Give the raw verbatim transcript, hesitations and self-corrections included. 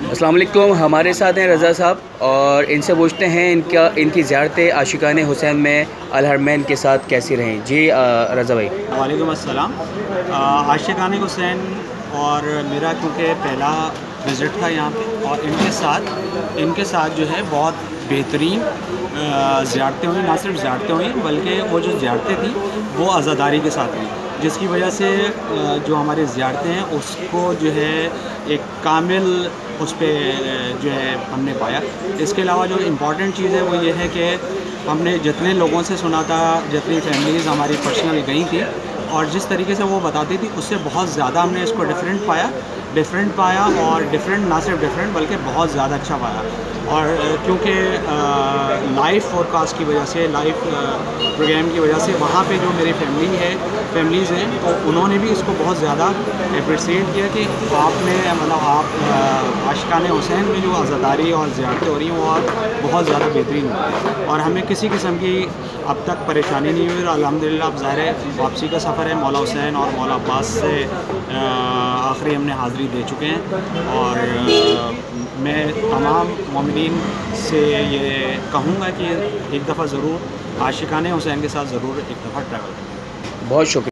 السلام علیکم، ہمارے ساتھ ہیں رضا صاحب اور ان سے پوچھتے ہیں ان کا ان کی زیارتیں عاشقان حسین میں الحرمین کے ساتھ کیسی رہیں۔ جی رضا بھائی۔ وعلیکم السلام۔ عاشقان حسین اور میرا کیونکہ پہلا وزٹ تھا یہاں پہ، اور ان کے ساتھ ان کے ساتھ جو ہے بہت بہترین زیارتیں ہوئیں، نہ صرف زیارتیں ہوئیں بلکہ وہ جو زیارتیں تھیں وہ عزاداری کے ساتھ ہوئیں، جس کی وجہ سے جو ہماری زیارتیں ہیں اس کو جو ہے ایک کامل اس پہ جو ہے ہم نے پایا۔ اس کے علاوہ جو امپورٹنٹ چیز ہے وہ یہ ہے کہ ہم نے جتنے لوگوں سے سنا تھا، جتنی فیملیز ہماری پرسنل گئی تھیں اور جس طریقے سے وہ بتاتی تھی اس سے بہت زیادہ ہم نے اس کو ڈفرینٹ پایا ڈفرینٹ پایا اور ڈفرینٹ نہ صرف ڈفرینٹ بلکہ بہت زیادہ اچھا پایا۔ اور کیونکہ لائیو فور کاسٹ کی وجہ سے، لائیو پروگرام کی وجہ سے وہاں پہ جو میری فیملی ہے فیملیز ہیں تو انہوں نے بھی اس کو بہت زیادہ اپریسیٹ کیا کہ آپ نے مطلب آپ عاشقان حسین میں جو عزاداری اور زیارتیں ہو رہی ہیں وہ آپ بہت زیادہ بہترین ہوئی اور ہمیں کسی قسم کی اب تک پریشانی نہیں ہوئی۔ اور الحمدللہ اب ظاہر ہے واپسی کا سفر ہے، مولا حسین اور مولا عباس سے آخری ہم نے حاضری دے چکے ہیں، اور میں تمام مومنین سے یہ کہوں گا کہ ایک دفعہ ضرور عاشقان حسین کے ساتھ ضرور ایک دفعہ ٹریول کریں۔ بہت شکریہ۔